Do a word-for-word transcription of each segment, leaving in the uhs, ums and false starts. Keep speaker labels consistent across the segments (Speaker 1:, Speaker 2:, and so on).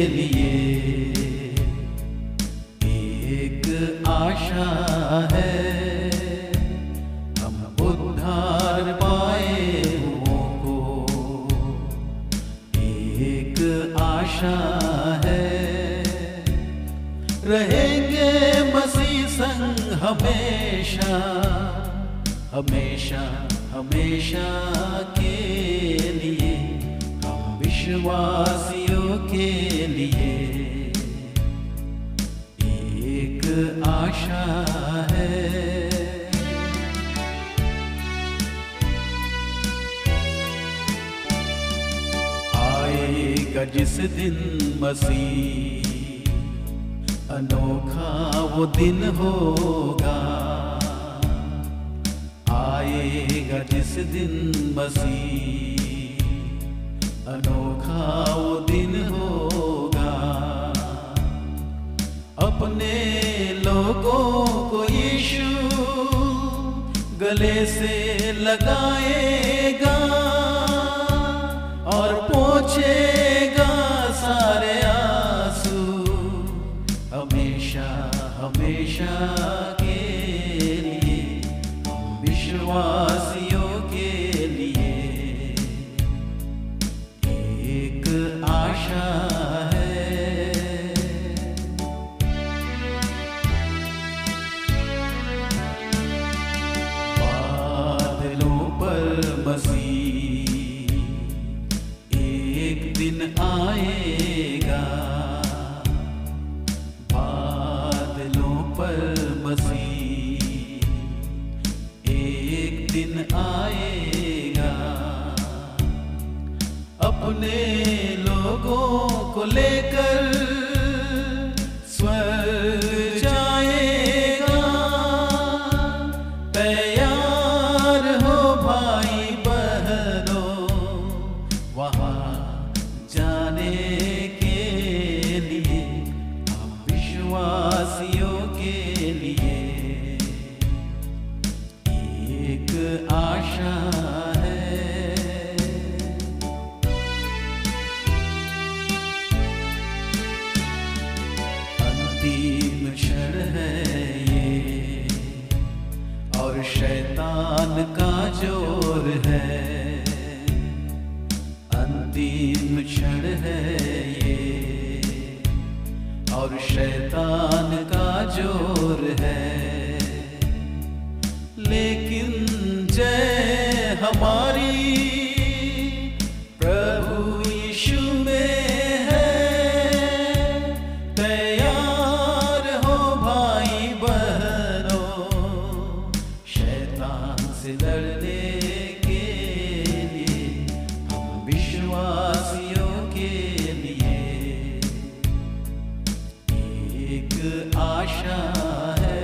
Speaker 1: लिए एक आशा है, हम उद्धार पाए हुओं को एक आशा है। रहेंगे मसीह संग हमेशा हमेशा हमेशा के लिए, हम विश्वासियों के लिए एक आशा है। आएगा जिस दिन मसीह, अनोखा वो दिन होगा। आएगा जिस दिन मसीह, अनोखा वो दिन होगा। अपने लोगों को यीशु गले से लगाएगा और पोंछेगा सारे आंसू हमेशा हमेशा के लिए, विश्वासियों के लिए एक आशा है। बादलों पर मसीह एक दिन आएगा। बादलों पर मसीह एक दिन आएगा। अपने लोगों को लेकर स्वर्ग जाएगा। तैयार हो भाई बहनों वहाँ जाने के लिए, हम विश्वासियों के लिए एक आशा है। अंतिम क्षण है ये और शैतान का जोर है। अंतिम क्षण है ये और शैतान का जोर है। लेकिन जय हमारी प्रभु यीशु में है। तैयार हो भाई बहनों शैतान से लड़ने के लिए, हम विश्वासियों के लिए एक आशा है।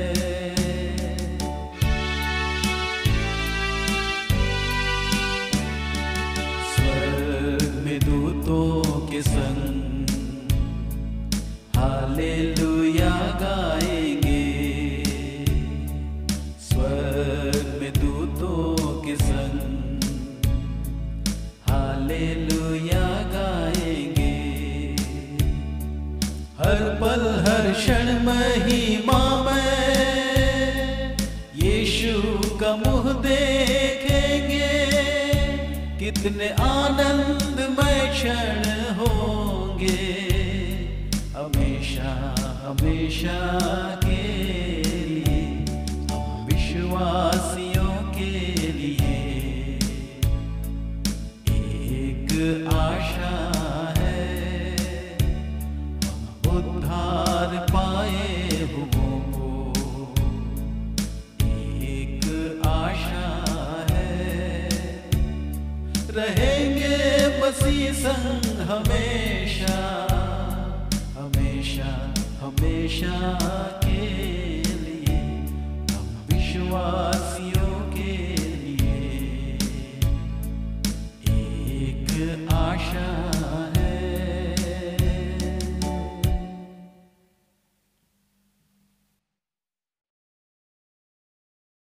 Speaker 1: दूतों के संग हालेलुया गाएंगे। स्वर्ग में दूतों के संग हालेलुया गाएंगे। हर पल हर क्षण महिमा में यीशु का मुँह देखेंगे। कितने आनंदमय क्षण होंगे हमेशा हमेशा के लिए, हम विश्वासियों के लिए एक आशा है। हम उद्धार पाए हुओं को एक आशा है। रहेंगे मसीह संग हमेशा हमेशा हमेशा।